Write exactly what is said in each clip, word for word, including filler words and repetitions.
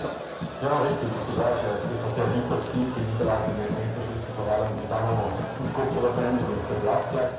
Ja, richtig, was du sagst, es ist etwas sehr bitter gewesen, die Niederlage in den Winterschüssen, vor allem mit dem, was aufgeopfert haben und auf den Platz gelegt.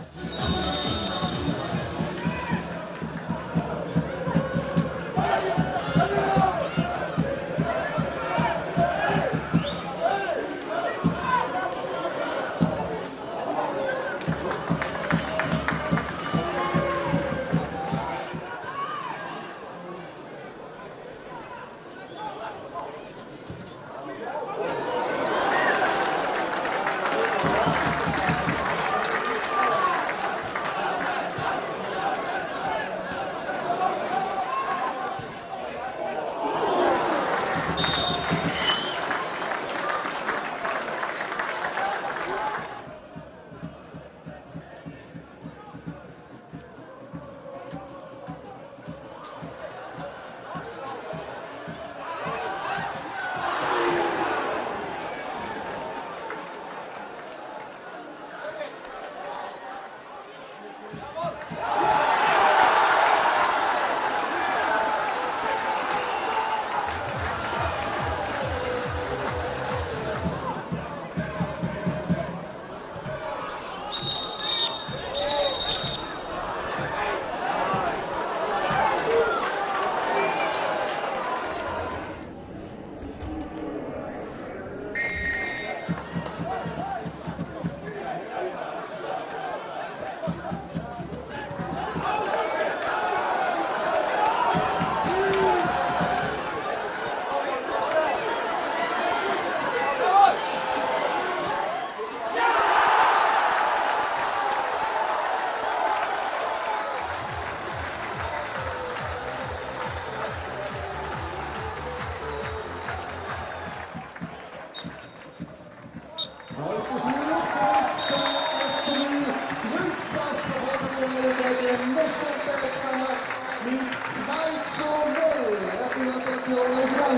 Mit zwei zu null. Gratulation.